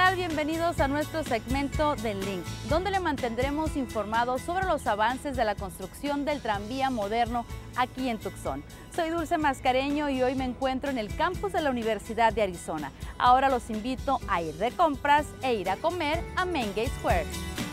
tal? Bienvenidos a nuestro segmento del Link, donde le mantendremos informados sobre los avances de la construcción del tranvía moderno aquí en Tucson. Soy Dulce Mascareño y hoy me encuentro en el campus de la Universidad de Arizona. Ahora los invito a ir de compras e ir a comer a Main Gate Square.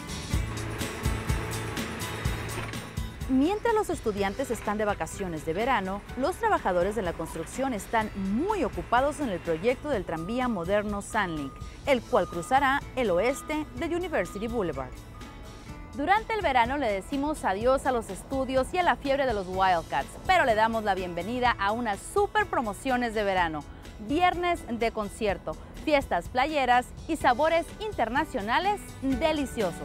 Mientras los estudiantes están de vacaciones de verano, los trabajadores de la construcción están muy ocupados en el proyecto del tranvía moderno Sunlink, el cual cruzará el oeste de University Boulevard. Durante el verano le decimos adiós a los estudios y a la fiebre de los Wildcats, pero le damos la bienvenida a unas super promociones de verano, viernes de concierto, fiestas playeras y sabores internacionales deliciosos.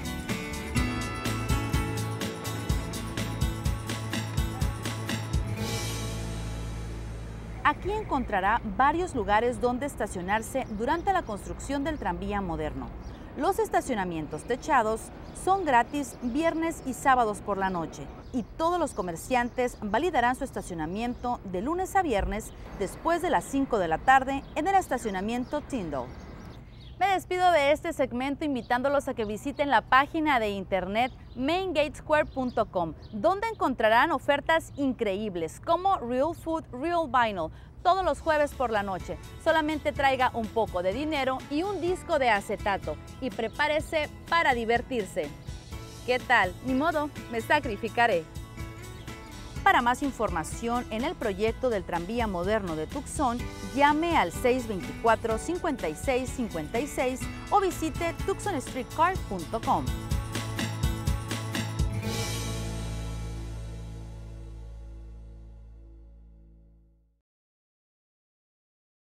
Aquí encontrará varios lugares donde estacionarse durante la construcción del tranvía moderno. Los estacionamientos techados son gratis viernes y sábados por la noche y todos los comerciantes validarán su estacionamiento de lunes a viernes después de las 5 de la tarde en el estacionamiento Tyndall. Me despido de este segmento invitándolos a que visiten la página de internet maingatesquare.com, donde encontrarán ofertas increíbles como Real Food, Real Vinyl, todos los jueves por la noche. Solamente traiga un poco de dinero y un disco de acetato y prepárese para divertirse. ¿Qué tal? Ni modo, me sacrificaré. Para más información en el proyecto del tranvía moderno de Tucson, llame al 624-5656 o visite tucsonstreetcar.com.